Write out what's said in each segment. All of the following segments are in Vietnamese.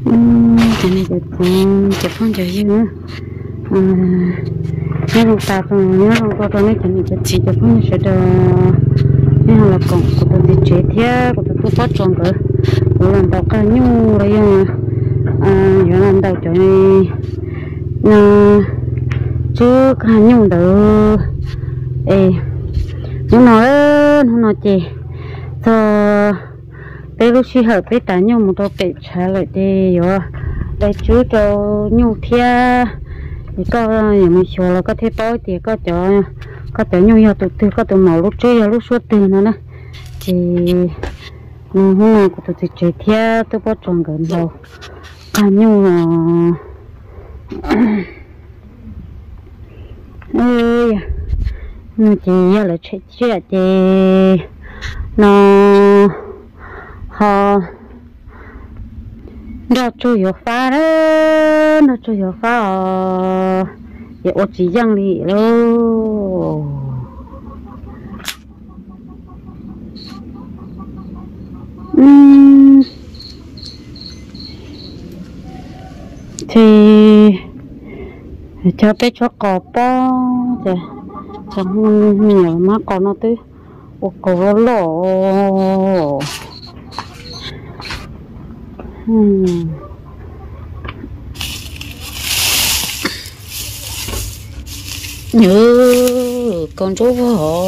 cái này chụp phong cho gì nữa nhớ lông ta còn nhớ lông to này cái này chỉ chụp phong sẽ được nhớ là còn của tôi thì chế thế của tôi bắt tròn cơ của làm đầu cá nhu rồi giờ làm đầu chỗ này chứ cá nhu đỡ nhưng nó chị thôi bây lúc suy hợp với ta nhu một đôi bể trả lại đi rồi đây chú cho nhu thia thì có những mình xóa là có thể bói thì có chỗ nhu nhiều tụt từ có từ màu lúc chơi lúc suốt từ nữa nè thì hôm nay của tụi chơi thia tôi bắt tròn gần đầu cả nhu ơi nhưng chỉ là chuyện thì nó họ nó chủ yếu phá đó nó chủ yếu phá để ở chỉ giang lì luôn thì cho bé cho cọp po chẳng nhiều má còn nó tới ô cổ lỗ nhớ con chú họ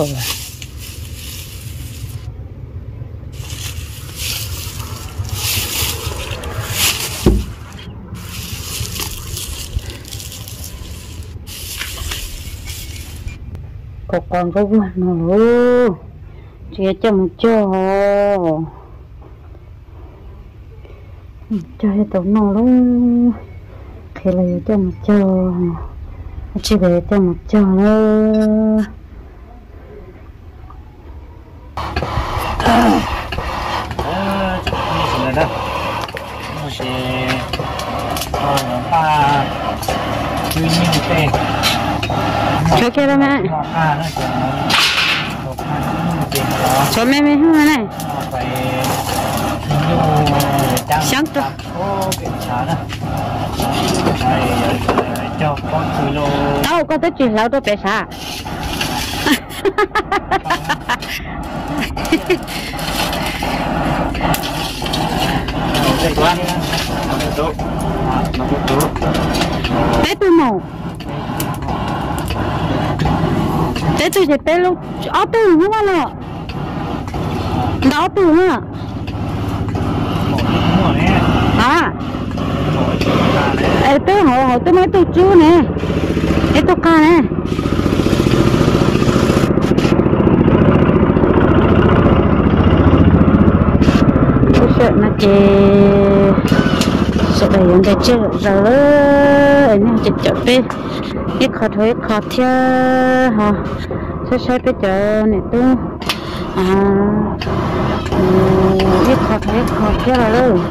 con có vườn nữa chia cho một cho hết tàu nó luôn thì là cho một cho chỉ để cho một cho nữa cho kia đó mẹ cho mẹ mẹ không này sáng rồi đâu có tới chuyện lâu tôi bé xa bé tôi màu bé tôi sẽ bé lúc ở từ không mà nó đó từ hả tôi hỏi tôi nói tôi chưa nè tôi ca nè tôi sợ nó sợ đầy những cái chơi rồi anh em chỉ chọn bé ít khó thôi khó theo hả sai bây giờ này tôi ít khó thôi khó theo rồi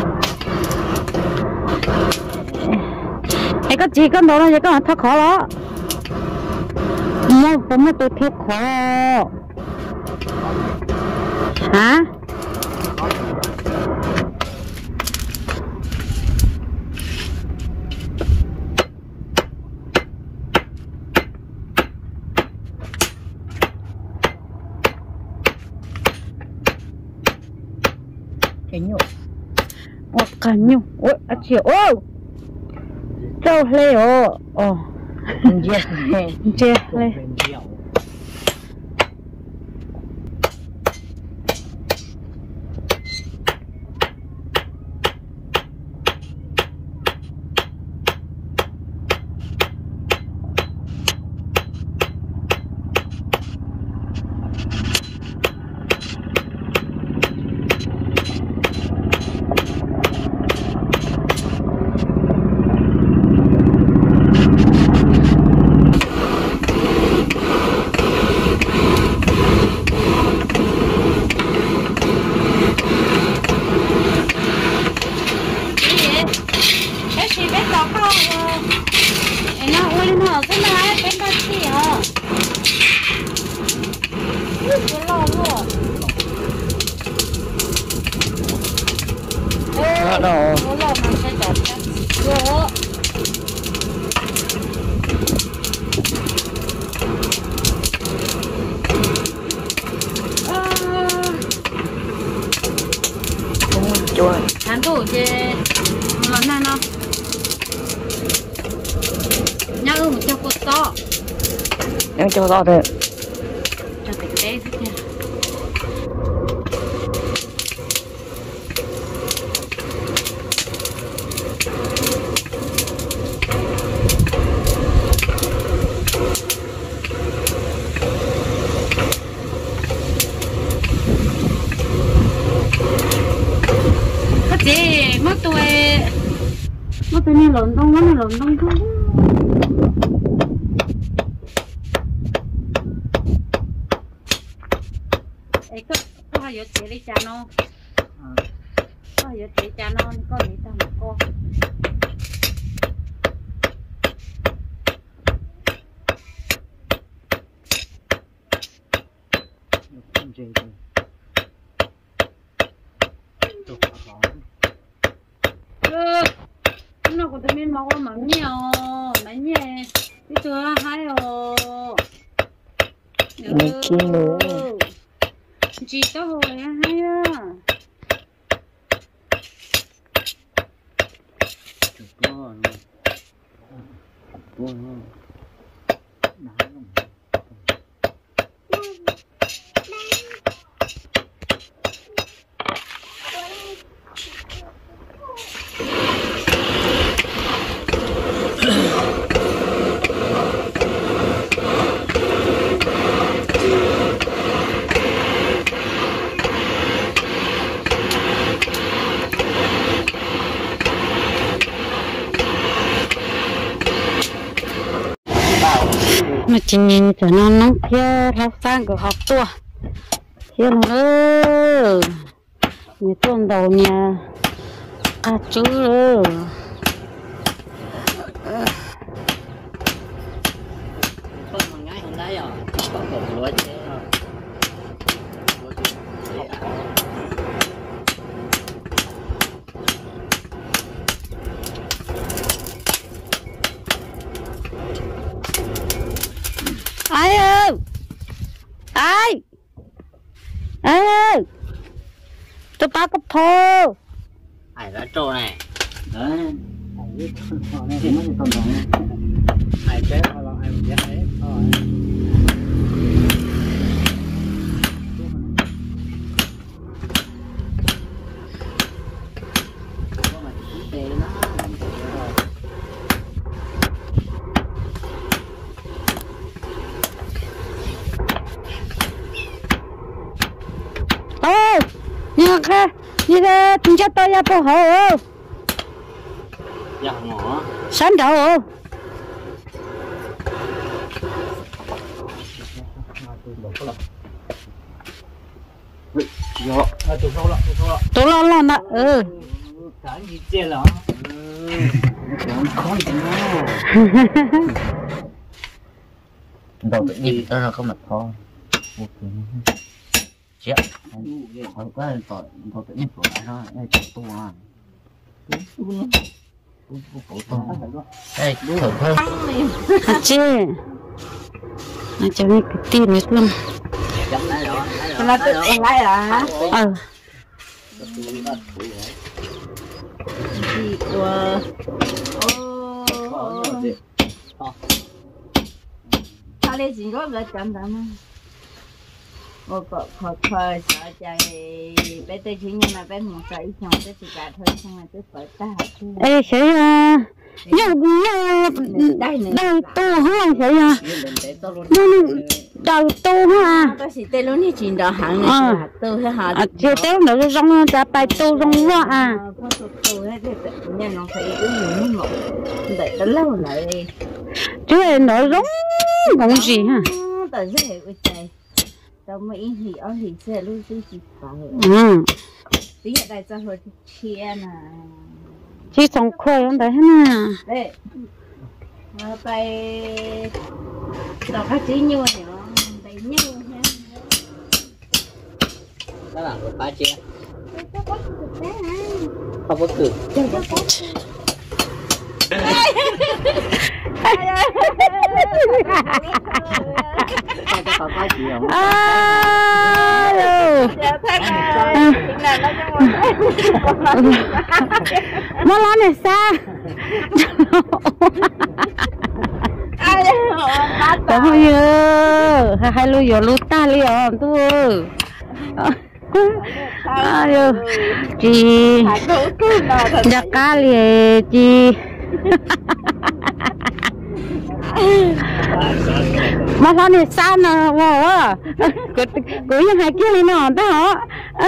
cái gì con đó là cái thắc khó đó mua tôi thắc khó hả cái nhủ cái nhủ ôi chị ôi châu lê ồ chết lê đó đâu. Chua. Hắn thủ chứ lần này nó nhá một cho cột to. Em cho to thôi. Cho tỉnh tế thế nha. Mất tôi nên lộn đông lắm, lộn đông thôi. Ê, có hai giờ chị đi cha nó. Có hai giờ chị cha nó, có đi tao một con. Nó có thể mau mà nhiều mấy nhẹ cái thứ hai ồ chị tao hồi hay à mà chị cho nó nóng kia rau sang của học tua kia nó ơi nhà tuần đầu nhà chú ơi ai ơi ai ơi cho ba cặp thô ai đã trâu này đấy ai chết hay là ai chết đấy thôi như thế chúng ta tôi ra bộ hồ dạ ngõ sáng đầu tôi lo mà cái gì chết rồi khó gì đâu tự nhiên đó là không mặt thôi chết không có tội tự nhiên của lại thôi đây chụp tua đây thử thôi chị nó cho mình cái tin này luôn là tự nhiên lại à 他那几个在讲咱们，我快小姐，别对亲人嘛，别弄在一起，这是家头上啊，这不大好吃。 ê谁呀要đầu tô ha谁呀đầu tô ha 都是对了，你见到行的是都是下。 à chiều tới nữa cái rong ra bài tô rong quá à có tô hết đấy, nhân nó phải cứ dùng một để nó lâu lại. chứ em nói rong bóng gì ha tao dễ với trời, tao mới thì ông thì sẽ luôn cứ chỉ phải. Tí ở đây cho hồi chia nè. chỉ xong khơi không đấy nè Đây, tay đọc các chữ nhiều nhỏ, tay nhiều ha. đó là ba chia. Có thực tế hả? không có cực mà lo này xa Đúng rồi hai lưu giờ lưu ta liền tu ayo chị giặc cá liền chị mà lo này xa nè wow cứ như hai kia lên nọ đó hả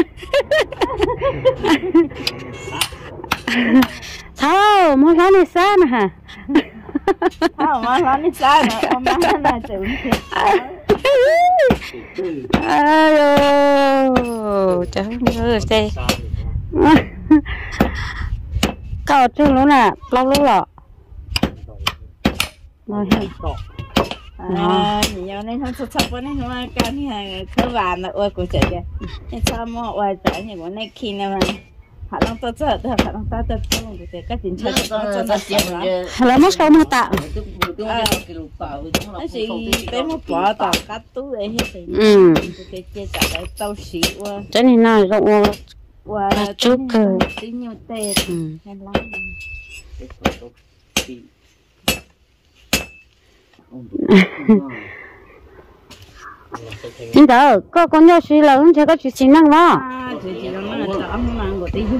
thôi mà lo này xa nè hả không mà lo này xa nè ông má là tưởng ayo trời ơi xe cậu chưa lúc nè lâu lúc lọ rồi nhiều nên không sắp sắp này mà cái này cơ bản là ôi của chị kìa nhưng sao mà ôi trời những cái này khi nào mà họ đang tốt rất là họ đang tốt rất luôn của các chính sách cho nó xem lắm là mất sâu mà tạo nó chỉ bé một quả tàu cắt túi đấy hết rồi cái chia trả lại tàu xí qua cho nên là rộng qua chút cơ tí nhiều tê hay lắm nhưng đó có con nhau suy là không có chuyện xin năng đó chị nó là tao không mang của tí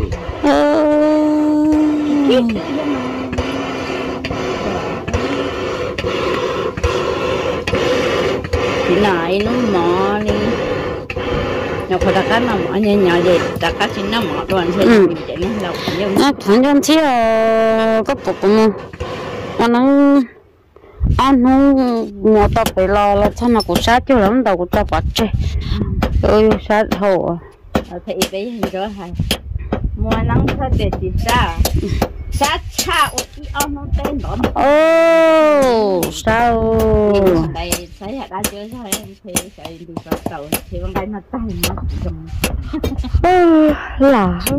chị này nó mò đi nhọc phải đặt cái nào mò như nhỏ vậy đặt cái chị nó mò đoàn xe chạy nó lâu nó thằng con chia có cục mà nó ăn không mua tao phải lo là sao nó cũng sát chứ lắm đầu cũng tao bắt chơi ơi sát hồ thì bây giờ rồi hay mua nắng thật để chỉ sát cha đi ăn nó tên đó ô sao đây thấy là đã chơi sao em thì chạy đi vào tàu thì con đây nó tay nó dùng là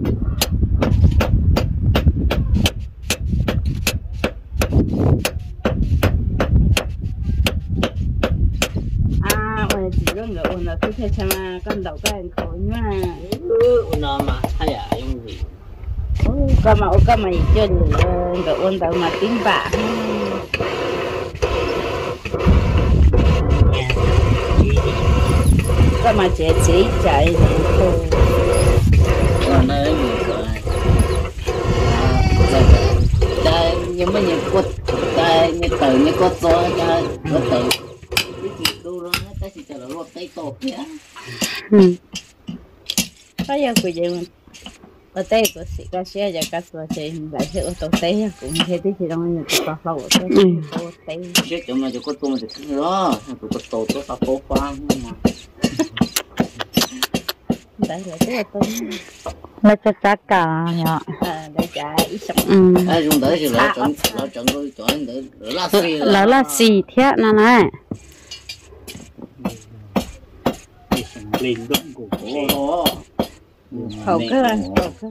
chỉ có người ôn là cứ theo xem con đầu cái anh khổ nhá nó mà hay à em gì có mà chơi người ôn đầu mà tím bạc có mà trẻ chỉ chạy khổ còn đây đây nhưng mà những cột đây như từ như cột gió đây cột từ ta chỉ chờ lột tay tổ kia. Bây giờ bây giờ ở đây có sĩ ca xe và các số chơi lại sẽ ở tổ tay cũng thế thì chỉ đang những cái phao ở tổ tay. Chứ chúng mà có tôm thì cứ đó, có tổ tôi sao tổ khoang mà. Đây là cái tôm. là cho cá cả nhở. Đây chả ít sống. Đây dùng tới thì là chọn tôi chọn để là xì thế này. Lên động của cô khẩu cơ anh khẩu cơ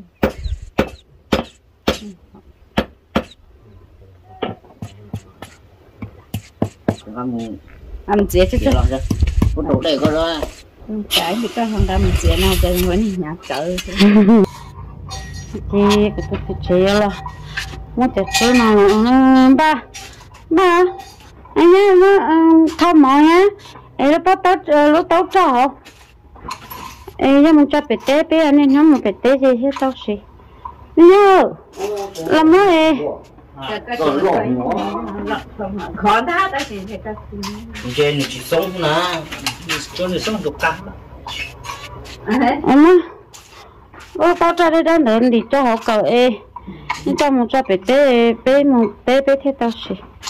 ăn dễ chứ có đồ đây có đó cái thì có không ăn dễ nào chơi muốn nhà chợ chị cái chị là một cái số nào ba anh nhá nó thơm mỏi nhá ấy nó bắt lúc tao cho ấy nhưng mình cho bể té bé anh em nhóm một bể té gì hết tao xí nhớ làm nó ấy khó đá ta chỉ phải cắt trên chỉ sống nè cho người sống được cắt em á tao cho đây đang đợi đi cho họ cởi ấy cho một cho bể té bé một bé thế tao xí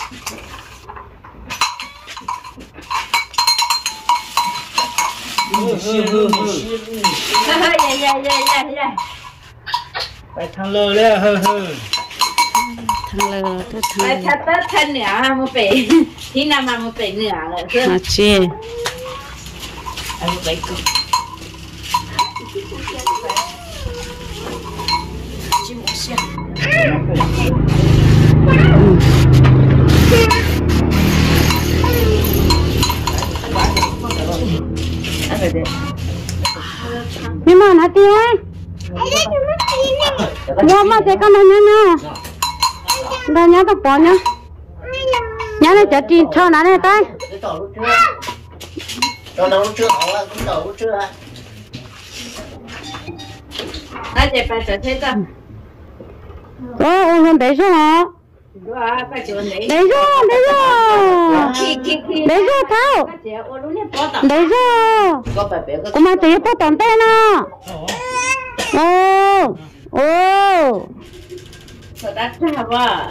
phải thằng lơ đấy thằng lơ tôi thằng phải thật thân nữa ha một bể thì nào mà một bể nữa là chưa mà chi anh một bể nhưng mà nó tiếc mua mà thế con nó nhá đây nhá tao bỏ nhá nhá này chả chi cho nó này tay cho nó chưa hậu là cũng đầu chưa ai để phải trở thế ta ô hôm đấy số hả đấy số đấy số thao đấy số có phải bé cô mà thấy có tổn tên à ô ô sao đã sao vậy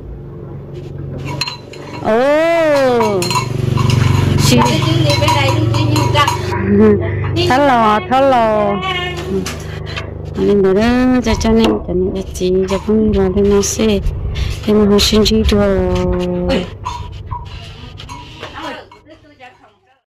ô chị thở lò nên đó cho nên chị cho không vào đây nó sẽ thì nó sinh chi rồi